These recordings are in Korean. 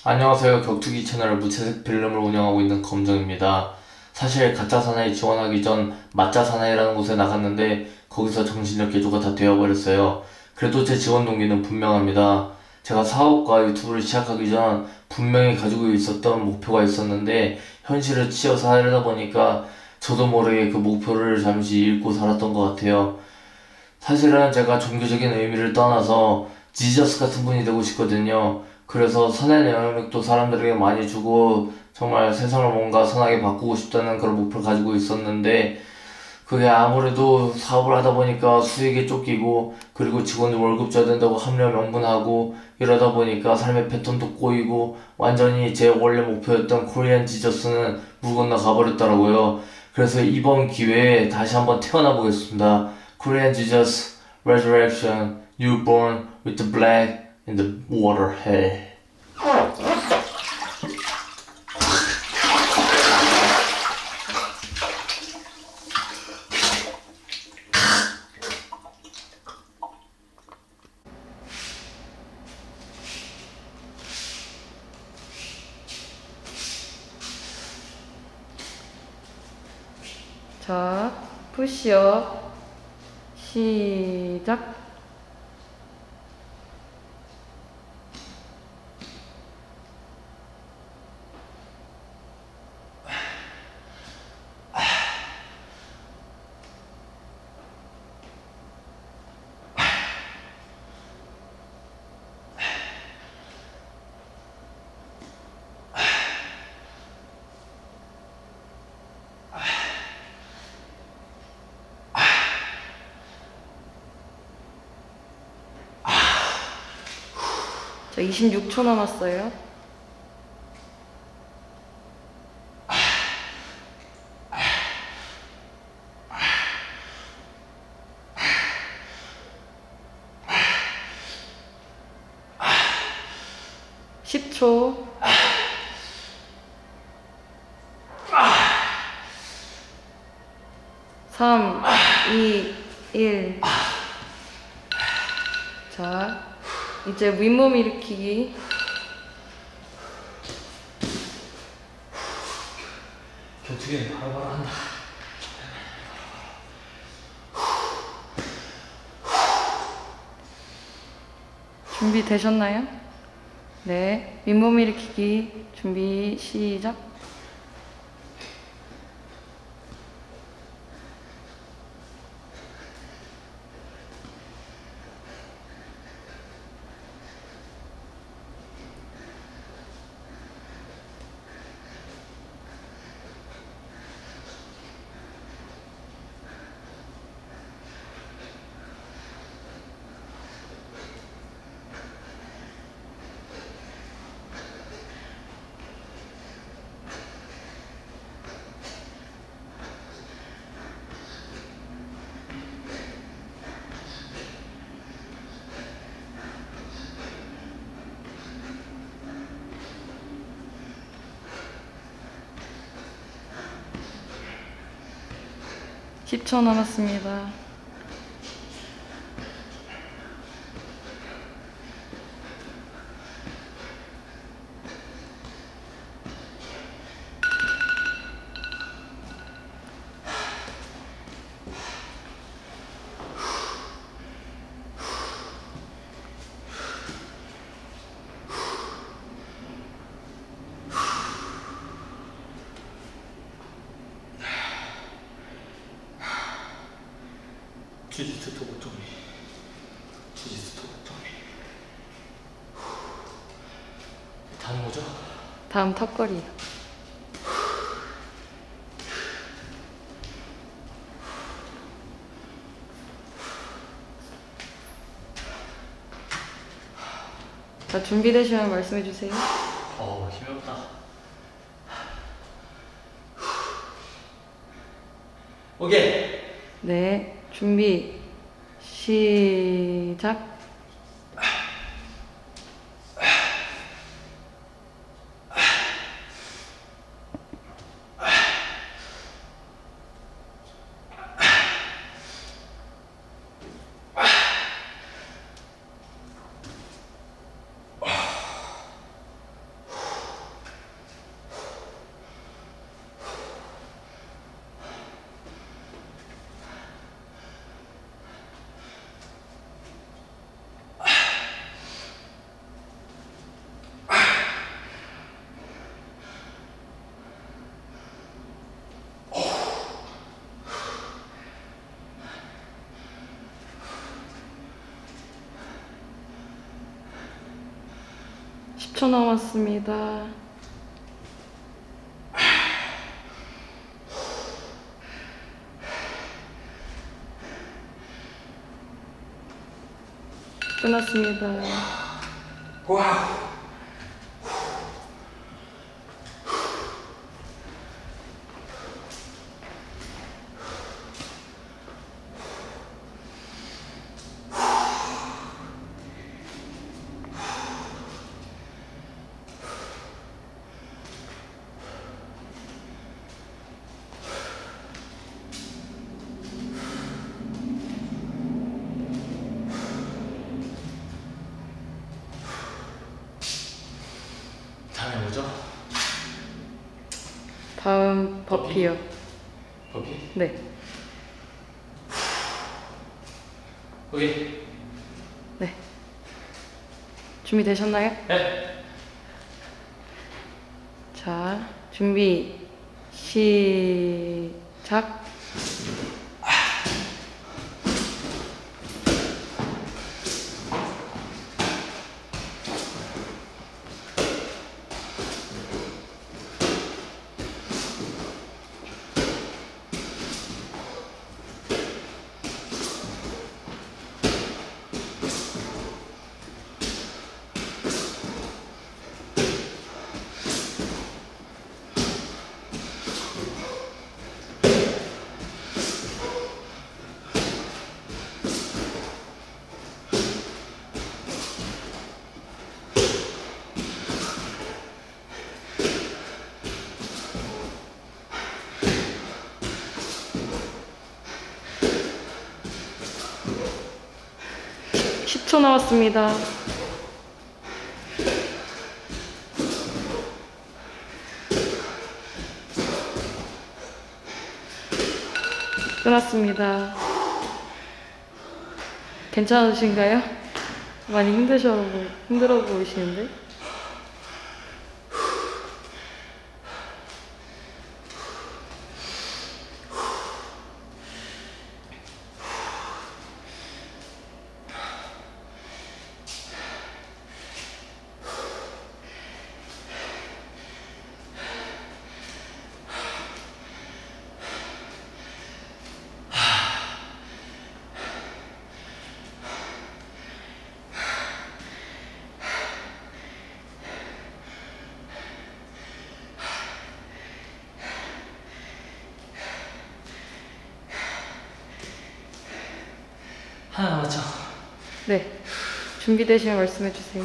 안녕하세요. 격투기 채널 무채색 필름을 운영하고 있는 검정입니다. 사실 가짜 사나이 지원하기 전 맞짜 사나이라는 곳에 나갔는데 거기서 정신력 개조가 다 되어버렸어요. 그래도 제 지원 동기는 분명합니다. 제가 사업과 유튜브를 시작하기 전 분명히 가지고 있었던 목표가 있었는데 현실을 치여서 하려다 보니까 저도 모르게 그 목표를 잠시 잃고 살았던 것 같아요. 사실은 제가 종교적인 의미를 떠나서 지저스 같은 분이 되고 싶거든요. 그래서 선한 영향력도 사람들에게 많이 주고 정말 세상을 뭔가 선하게 바꾸고 싶다는 그런 목표를 가지고 있었는데 그게 아무래도 사업을 하다 보니까 수익에 쫓기고 그리고 직원들 월급 줘야 된다고 합리화 명분하고 이러다 보니까 삶의 패턴도 꼬이고 완전히 제 원래 목표였던 코리안 지저스는 물 건너 가버렸더라고요. 그래서 이번 기회에 다시 한번 태어나 보겠습니다. Korean Jesus Resurrection Newborn with the black in the water hell. 자, 푸시업 시작. 자, 26초 남았어요. (10초) 3, 2, 1. 자, 이제 윗몸 일으키기. 격투기는 바로바로 한다. 준비되셨나요? 네, 윗몸 일으키기 준비 시작. (10초) 남았습니다. 주짓수 도구정리. 주짓수 도구정리. 다음 뭐죠? 다음 턱걸이. 자, 준비되시면 말씀해주세요. 힘이 없다. 오케이. 네, 준비 시작. 10초 남았습니다. 끝났습니다. 와우. 다음에 뭐죠? 다음 버피요. 버피? 네. 오케이. 네. 준비되셨나요? 네. 자, 준비 시작. 초 남았습니다. 끝났습니다. 괜찮으신가요? 많이 힘들어 보이시는데? 하나 남았죠? 네. 준비되시면 말씀해 주세요.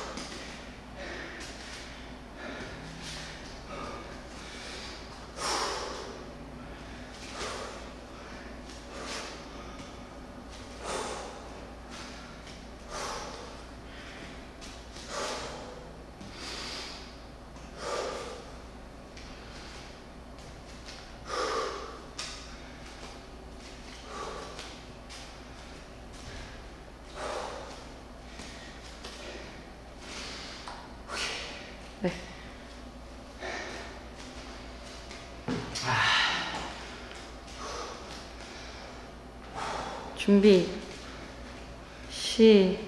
네. 준비 시작.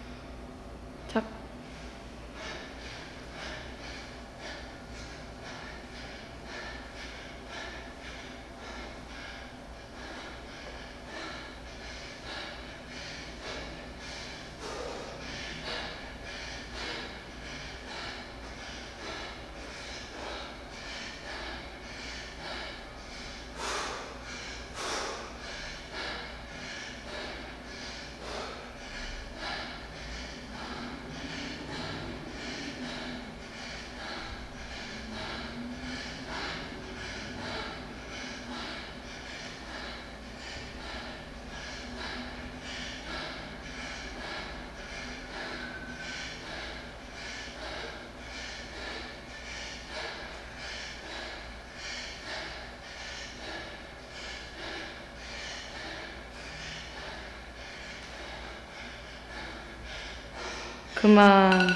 그만.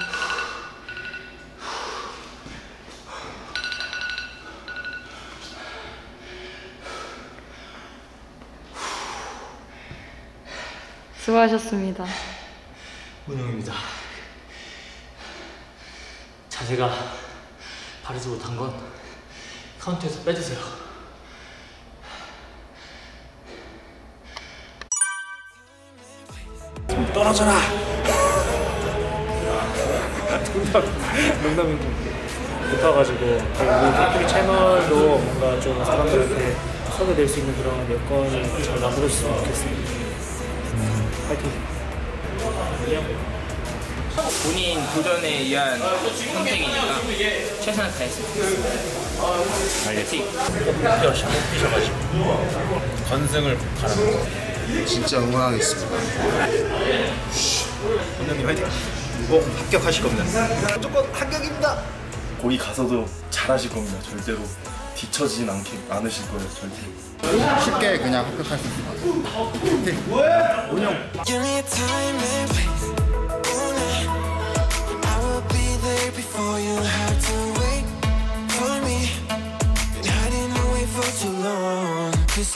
수고하셨습니다. 운영입니다. 자세가 바르지 못한 건 카운트에서 빼주세요. 떨어져라. 농담이 높아가지고 우리 팩토리 채널도 뭔가 좀 사람들한테 소개될 수 있는 그런 여건이 잘 만들어졌으면 좋겠습니다. 파이팅. 본인 도전에 의한 선택이니까 최선을 다했습니다. 알겠지? 뛰셔가지고 건승을 바랍니다. 진짜 응원하겠습니다. 원장님 화이팅! 꼭 합격하실 겁니다. 무조건 합격입니다! 거기 가서도 잘하실 겁니다. 절대로 뒤처지진 않으실 거예요. 절대로. 쉽게 그냥 합격할 수 있습니다. 운영! Give me time and place.